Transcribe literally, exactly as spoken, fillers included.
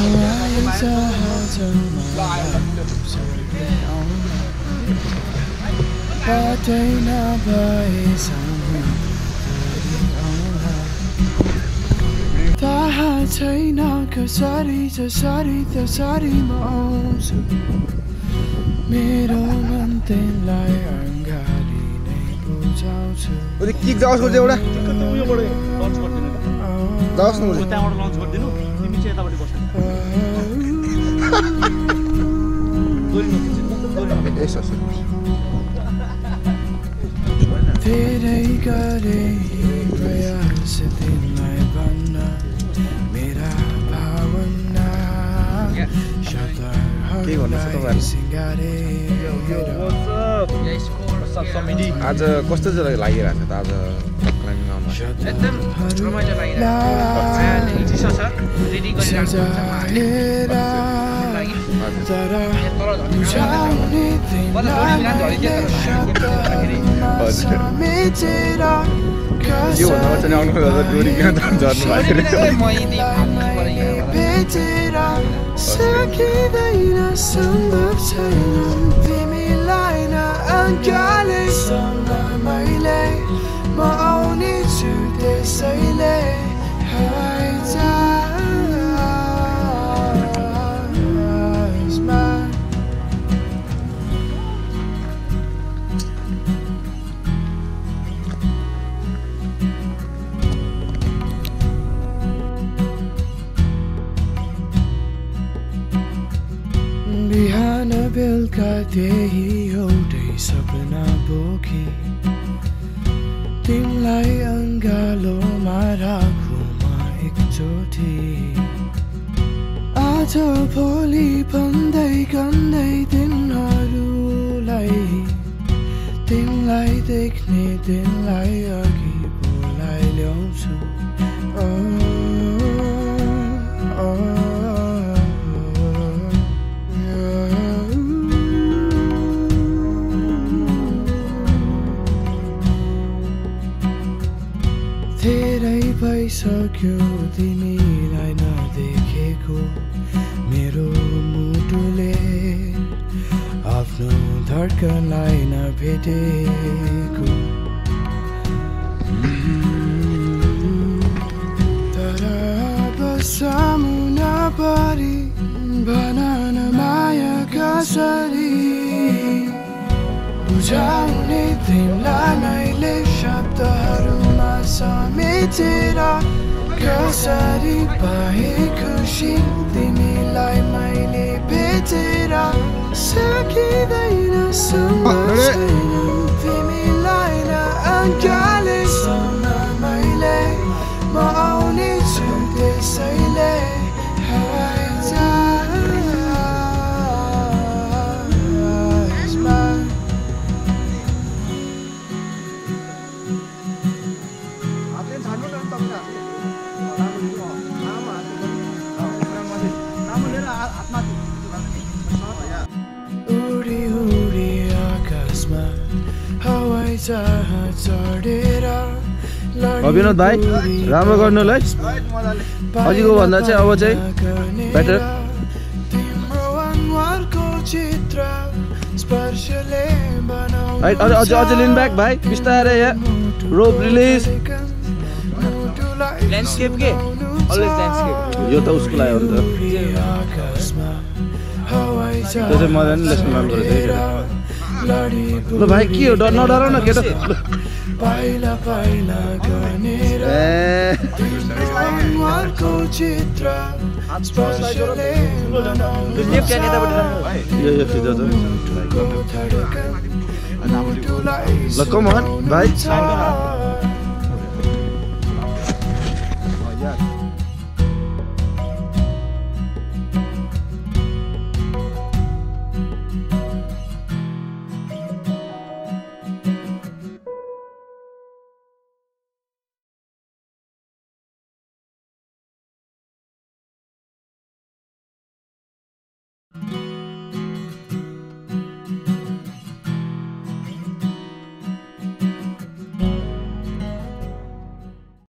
Tahan छैन कसरी जसरी त्यसरी म आउँछु मेरो मन तिमीलाई अङ्गाली नै बुझाउँछु ओले किक जाओस् गर्छ एउटा टिकट त उयोबाट लन्च गर्दिनु त जाओस् न ओले त्यहाँबाट लन्च गर्दिनु तिमी चाहिँ यताबाट बस्नु दोरी नखिच्नु दोरी यसो यसो धेरै गरे प्रयास तिमीलाई भन्न मेरा भावना शब्दहरूलाई सिँगारे आज कस्तो चाहिँ लागिरहेको छ त आज क्लाइम्बिङ आउन एकदम रमाइलो लागिरहेको छ रेडी गरिरहेको यो भन्दा चाहिँ आउनु पर्दा डोरी कहाँ झर्नु सकिँदैन सम्भव छैन तिमीलाई न अङ्गालेसँग मैले म आउने छु त्यसैले हवाई जहाजमा बिहान बेलुका त्यही एउटै सपना बोके तिमीलाई अङ्गालोमा राखुमा एकचोटि आज भोलि भन्दै गन्दै दिनहरूलाई तिमीलाई देख्ने दिनलाई अघि बोलाइ ल्याउँछु ओ ओ धेरै भइसक्यो तिमीलाई नदेखेको मेरो मुटुले आफ्नो धड्कनलाई नभेटेको तर अब सामुना परि भनन माया कसरी बुझाउने तिमीलाई मैले शब्दहरूमा समेटेर कसरी पाए खुसी तिमीलाई मैले भेटेर सकिँदैन सम्भव छैन तिमीलाई न अङ्गालेसँग मैले म आउने छु त्यसैले हवाई जहाजमा उडी उडी आकाशमा हवाई जहाज चढेर विनोद भाइ राम्रो गर्नु ल अघिको भन्दा चाहिँ अब चाहिँ बेटर तिम्रो अनुहारको चित्र स्पर्शले बनाउँछ अझ अझ लिन ब्याक भाइ बिस्तारै यहाँ रोप रिलिज ल्यान्डस्केप के अलवेज ल्यान्डस्केप यो त उसको लागि हो नि त त्यो चाहिँ मजाले लेसन लर्न गरेको ल भाइ के हो डर नडर न केटा पाइला पाइला गनेर अनुहारको चित्र स्पर्शले बनाउँछ लेफ्ट ह्यान्ड यताबाट राम्रो यो यो सिधा छ ल कम अन भाइ